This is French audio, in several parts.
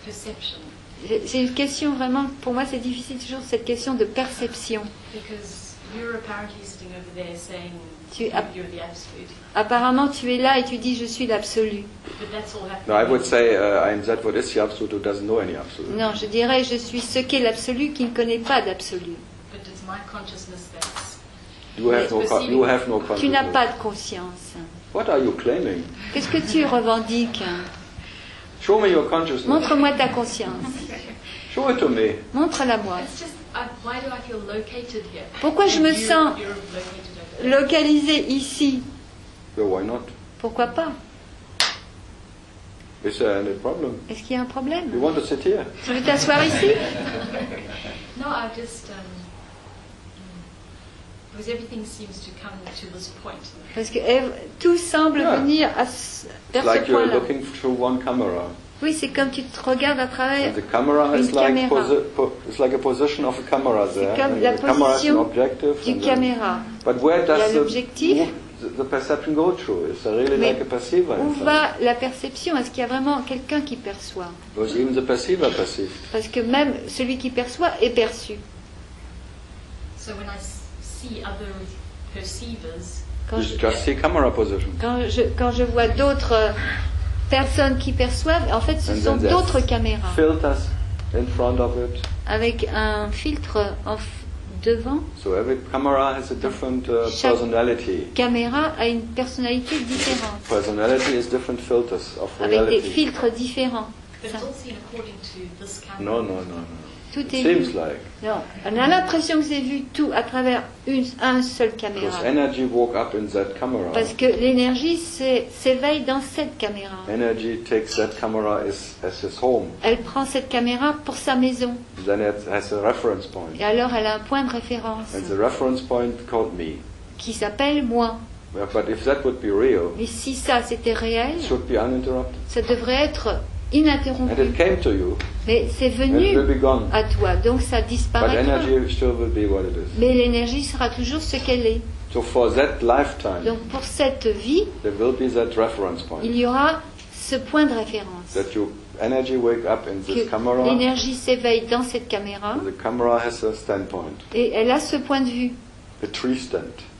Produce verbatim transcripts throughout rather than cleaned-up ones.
perception. C'est une question vraiment, pour moi c'est difficile toujours cette question de perception. Because you're apparently sitting over there saying Tu, you're app- the absolute. apparemment tu es là et tu dis je suis l'absolu. But that's all happening. No, I would say uh, I am that what is the absolute who doesn't know any absolute. Non, je dirais je suis ce qu'est l'absolu qui ne connaît pas d'absolu. But it's my consciousness that's. You have no, co- you have no Tu n'as consciousness. pas de conscience. What are you claiming? Qu'est-ce que tu revendiques? Show me your consciousness. Montre-moi ta conscience. Show it to me. Montre-la moi. It's just, I, why do I feel located here? Pourquoi je me You- sens you're located over there. localisée ici? So why not? Pourquoi pas? Is there any problem? Est-ce qu'il y a un problème? You want to sit here? Tu veux t'asseoir ici? No, I just um, because everything seems to come to this point. Parce que eh, tout semble Yeah. venir à ce- vers It's like ce you're point-là. looking through one camera. Oui, c'est comme tu te regardes à travers. And the camera is Une like caméra. posi- po- it's like a position of a camera there. comme And la the camera is an position objective. du and then- caméra. But where Il y a does the, l'objectif. the, the perception go through? Is there really Mais like a perceiver? où inside? va la perception? Est-ce qu'il y a vraiment quelqu'un qui perçoit? Because even the perceiver perceives. Parce que même celui qui perçoit est perçu. So when I s- see other perceivers, Quand You je, just see camera position. quand je, quand je vois d'autres euh, personnes qui perçoivent, en fait, ce And sont then there's d'autres caméras filters in front of it. avec un filtre en f- devant. So every camera has a different uh, Chaque- personality. Caméra a une personnalité différente, Personality is different filters of avec des reality. filtres différents. but Ça, it's all seen according to this camera. No, no, no, no. tout It est seems vu. like. Non, on a l'impression que c'est vu tout à travers une, un seul caméra. Because energy woke up in that camera. Parce que l'énergie s'é- s'éveille dans cette caméra. Energy takes that camera as, as his home. Elle prend cette caméra pour sa maison. Then it has a reference point. Et alors elle a un point de référence And the reference point called me. qui s'appelle moi. Well, but if that would be real, Mais si ça c'était réel, it should be uninterrupted. ça devrait être And ininterrompu. it came to you, Mais c'est and it will venu be gone. à toi, donc ça But disparaîtra. energy still will be what it is. Mais l'énergie sera toujours ce qu'elle est. So for that lifetime, Donc pour cette vie, there will be that reference point. il y aura ce point de référence. That your energy wake up in this Que camera, l'énergie s'éveille dans cette caméra and the camera has a standpoint, et elle a ce point de vue a tree stand.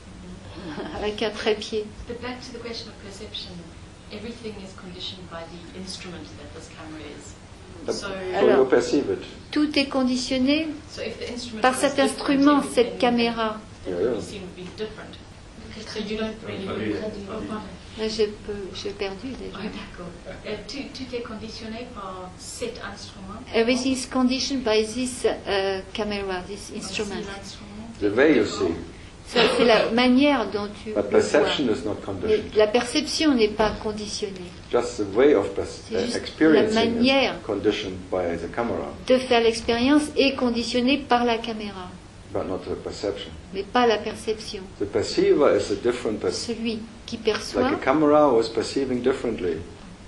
avec un trépied. But back to the question of perception, everything is conditioned by the instrument that this camera is. But- So, So Alors- you perceive it. Tout est conditionné so if the instrument par was cet different, instrument, everything cette caméra. that Yeah, would yeah. seem to be different. So you don't really. Oh, pardon. Là, j'ai peu- j'ai perdu déjà. Ah, d'accord. Euh, tout, tout est conditionné par cet instrument. Everything is conditioned by this uh, camera, this On instrument. sait l'instrument. The way you see. Ça, c'est la manière dont tu But le vois. perception is not Mais conditioned. la perception n'est pas conditionnée. Just the way of pers- C'est uh, juste experiencing la manière. is conditioned by the camera, De faire l'expérience est conditionnée par la caméra, but not the perception. mais pas la perception. The perceiver is a different person. Celui qui perçoit, Like a camera was perceiving differently.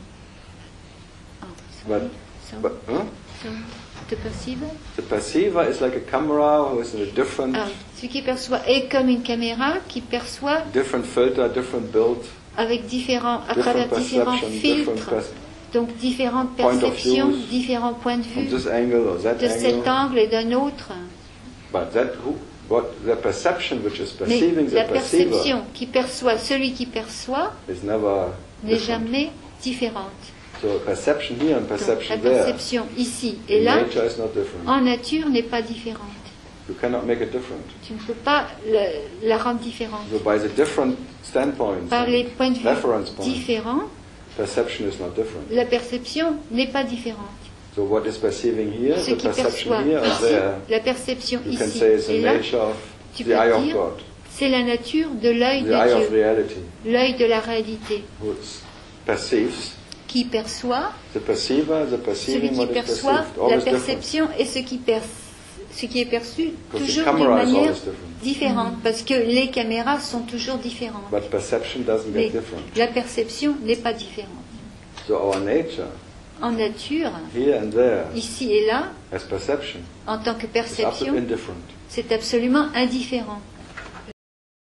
oh, But, ça, but huh? ça, te perceive. The perceiver is like a camera who is in a different, Ah, celui qui perçoit est comme une caméra qui perçoit different filter, different build, avec différents, à different travers différents perception, different filtres, pers- donc différentes point of perceptions, views, différents points de from vue, this angle or that de cet angle. angle et d'un autre. But that who, what the perception which is Mais perceiving la the perceiver perception qui perçoit celui qui perçoit is never n'est different. jamais différente. So perception here and Donc, la perception there perception ici et in là, nature is not different. en nature, n'est pas différente. You cannot make it different. Tu ne peux pas le- la rendre différente. So by the different standpoints, Par les and points de vue reference points, différents, perception is not different. la perception n'est pas différente. So what is perceiving here, Ce the qui perception perçoit here or ici, there, la perception you can ici say it's et the là, nature of tu the peux eye of dire God, c'est la nature de l'œil the de eye of Dieu, reality, l'œil de la réalité, who s- perceives. qui perçoit, The perceiver, the celui perceiving qui what is perçoit, perceived, la always different. perception et ce qui, per- ce qui est perçu Because the toujours d'une camera is manière always different. différente, parce que les caméras sont toujours différentes. But perception doesn't Mais get different. la perception n'est pas différente. So our nature, En nature, here and there, ici et là, as perception, en tant que is perception, absolutely indifferent. c'est absolument indifférent.